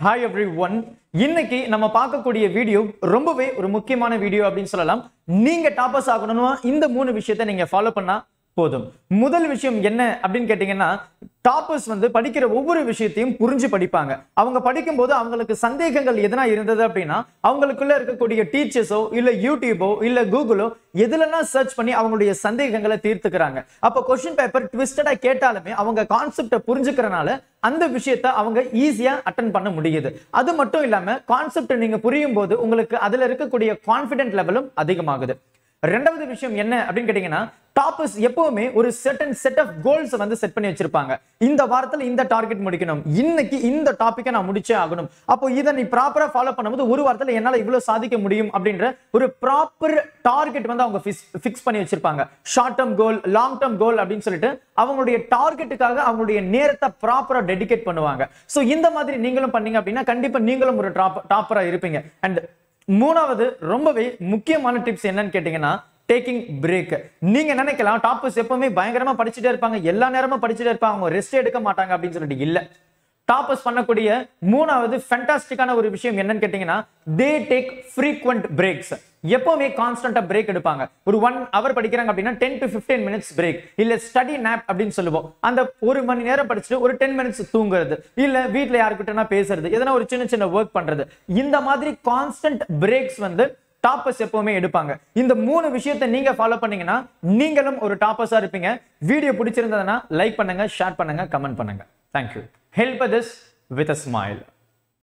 Hi everyone. இன்னைக்கு நம்ம பார்க்கக்கூடிய வீடியோ ரொம்பவே ஒரு முக்கியமான வீடியோ அப்படினு சொல்லலாம். நீங்க டாப்பர்ஸ் ஆகணும்னா இந்த மூணு விஷயத்தை நீங்க ஃபாலோ பண்ணா போதும். முதல் விஷயம் என்ன அப்படினு கேட்டிங்கன்னா டாப்பர்ஸ் படிக்கிற ஒவ்வொரு விஷயத்தையும் புரிஞ்சு படிப்பாங்க. அவங்க படிக்கும்போது அவங்களுக்கு சந்தேகங்கள் எதனா இருந்தது அப்படினா அவங்களுக்குள்ள இருக்கக்கூடிய டீச்சர்ஸோ இல்ல யூடியூபோ இல்ல கூகுளோ எதுலனா சர்ச் பண்ணி அவங்களுடைய சந்தேகங்களை தீர்த்துக்கறாங்க. அப்ப क्वेश्चन பேப்பர் ட்விஸ்டடா கேட்டாலுமே அவங்க கான்செப்ட புரிஞ்சுக்கறனால அந்த விஷயத்தை அவங்க ஈஸியா அட்டெண்ட் பண்ண முடியுது. அது மட்டும் இல்லாம கான்செப்ட் நீங்க புரியும்போது உங்களுக்கு அதுல இருக்கக்கூடிய கான்ஃபிடென்ட் லெவலும் அதிகமாகுது. இரண்டாவது விஷயம் என்ன அப்படினு கேட்டிங்கன்னா டாப்பர்ஸ் எப்பவுமே ஒரு certain set of goals set பண்ணி வச்சிருப்பாங்க. இந்த வாரத்துல இந்த டார்கெட் முடிக்கணும், இன்னைக்கு இந்த டாபிக்கை நான் முடிச்சே ஆகணும். அப்போ இதை நீ ப்ராப்பரா ஃபாலோ பண்ணும்போது ஒரு வாரத்துல என்னால இவ்வளவு சாதிக்க முடியும் அப்படின்ற ஒரு ப்ராப்பர் டார்கெட் அவங்க ஃபிக்ஸ் பண்ணி வச்சிருப்பாங்க. Short term goal, long term goal அப்படின்னு சொல்லிட்டு அவங்களுடைய டார்கெட்டுக்காக அவங்களுடைய நேரத்தை ப்ராப்பரா டெடிகேட் பண்ணுவாங்க. சோ இந்த மாதிரி நீங்களும் பண்ணீங்க அப்படின்னா கண்டிப்பா நீங்களும் ஒரு டாப்பரா இருப்பீங்க. அண்ட் மூணாவது ரொம்பவே முக்கியமான டிப்ஸ் என்னன்னு கேட்டீங்கன்னா டேக்கிங் பிரேக். நீங்க நினைக்கலாம் டாப்பர்ஸ் எப்பவுமே பயங்கரமா படிச்சுட்டே இருப்பாங்க, எல்லா நேரமும் படிச்சுட்டே இருப்பாங்க, அவங்க ரெஸ்ட் எடுக்க மாட்டாங்க அப்படின்னு சொல்லிட்டு இல்ல. டாப்பர்ஸ் பண்ணக்கூடிய மூணாவது ஃபேண்டாஸ்டிக்கான ஒரு விஷயம் என்னன்னு கேட்டீங்கன்னா they take frequent breaks. எப்பவுமே கான்ஸ்டன்டா பிரேக் எடுப்பாங்க. ஒரு 1 hour படிக்கிறாங்க அப்படின்னா 10 to 15 minutes பிரேக், இல்ல ஸ்டடி நேப் அப்படின்னு சொல்லுவோம். அந்த ஒரு மணி நேரம் படிச்சுட்டு ஒரு 10 minutes தூங்குறது, இல்ல வீட்ல யாருக்கிட்டனா பேசுறது, எதனா ஒரு சின்ன சின்ன ஒர்க் பண்றது, இந்த மாதிரி கான்ஸ்டன்ட் பிரேக்ஸ் டாப்பர்ஸ் எப்பவுமே எடுப்பாங்க. இந்த மூணு விஷயத்தை நீங்க ஃபாலோ பண்ணீங்கன்னா நீங்களும் ஒரு டாப்பர்ஸா இருப்பீங்க. வீடியோ பிடிச்சிருந்ததுன்னா லைக் பண்ணுங்க, ஷேர் பண்ணுங்க, கமெண்ட் பண்ணுங்க. Thank you. Help others with a smile.